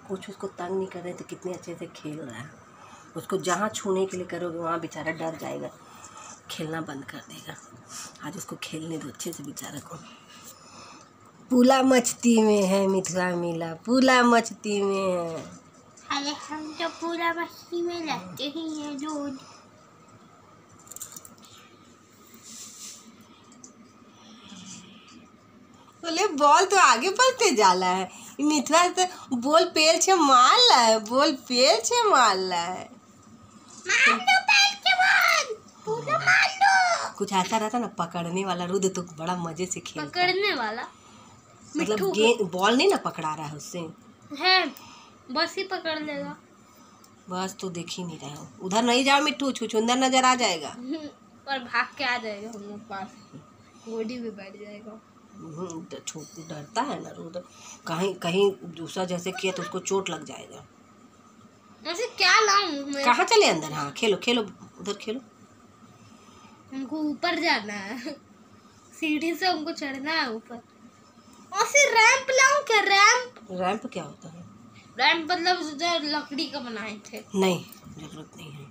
पूछ उसको तंग नहीं कर रहे तो कितने अच्छे से खेल रहा है। उसको जहाँ छूने के लिए करोगे वहाँ बेचारा डर जाएगा, खेलना बंद कर देगा। आज उसको खेलने दो अच्छे से बेचारा को। पूला मस्ती में है मिथिला मिला, पूला मस्ती में है। अरे हम तो पूरा मस्ती में रहते ही हैं रोज। बोले बॉल तो आगे बढ़ते जाला है, मिथिला तो बॉल पेड़ से मार ला है, बॉल पेड़ से मार ला है। मार दो पेड़ से बॉल, पूरा मार दो। कुछ ऐसा रहता ना पकड़ने वाला, रुद्र तो बड़ा मजे से खेलता। पकड़ने वाला मतलब गेंद बॉल नहीं ना पकड़ा रहा है उससे, है बस ही पकड़ लेगा। बस तो देख ही नहीं रहे हो। उधर नहीं जाओ मिट्टू, छुछुंदर नजर आ जाएगा और भाग के आ जाएगा हम लोग पास, गोदी में बैठ जाएगा। डरता है ना रुद्र, कहीं कहीं दूसरा जैसे किया तो उसको चोट लग जाएगा। ऐसे क्या लाऊं मैं? कहाँ चले अंदर? हाँ खेलो खेलो, उधर खेलो। हमको ऊपर जाना है, सीढ़ी से हमको चढ़ना है ऊपर। और फिर रैंप लाऊं क्या? रैंप क्या होता है? रैंप मतलब जो लकड़ी का बनाए थे। नहीं, जरूरत नहीं है।